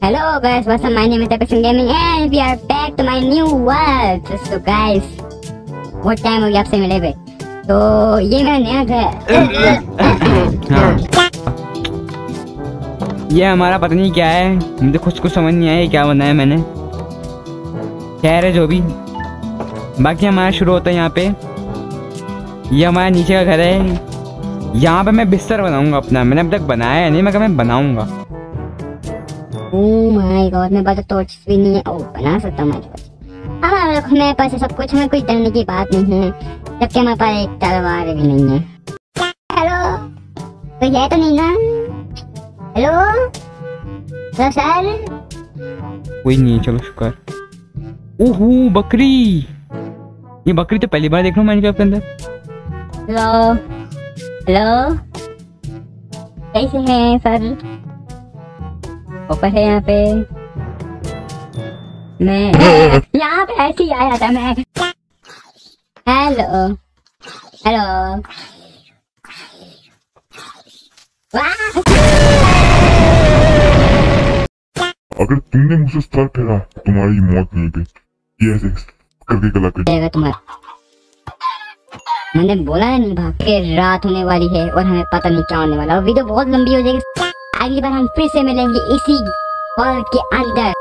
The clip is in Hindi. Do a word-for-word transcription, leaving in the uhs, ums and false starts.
Hello guys, what's up? My name is Tapesh Gaming and we are back to my new world. So guys, बहुत टाइम हो गया आपसे मिले हुए, तो ये मेरा नया घर। ये हमारा पता नहीं क्या है, मुझे कुछ कुछ समझ नहीं आया क्या बनाया मैंने। खैर है जो भी, बाकी हमारा शुरू होता है यहाँ पे। ये हमारा नीचे का घर है, यहाँ पे मैं बिस्तर बनाऊंगा अपना। मैंने अब तक बनाया है नहीं, मगर मैं बनाऊंगा। ओह माय गॉड, मेरे पास तो टॉर्च भी नहीं है। ओह, बना सकता हूँ मैं टॉर्च। हाँ, मेरे पास सब कुछ, हमें कोई डरने की बात नहीं है, जबकि हमारे पास एक तलवार भी नहीं है। हेलो, कोई है तो नहीं ना? हेलो सर, कोई नहीं है, चलो शुक्र। ओहो बकरी, ये बकरी तो पहली बार देख रहा हूँ माइनक्राफ्ट के अंदर। हेलो हेलो, कैसे हैं सर? ऊपर है यहाँ पे, मैं यहाँ पे ऐसे ही आया था मैं। हेलो हेलो, अगर तुमने मुझसे सवाल करा तुम्हारी मौत नहीं पे, ये ऐसे करके गला कर तुम्हारा। मैंने बोला है नहीं भाग के, रात होने वाली है और हमें पता नहीं क्या होने वाला। वीडियो बहुत लंबी हो जाएगी। अगली बार हम फिर से मिलेंगे इसी हॉल के अंदर।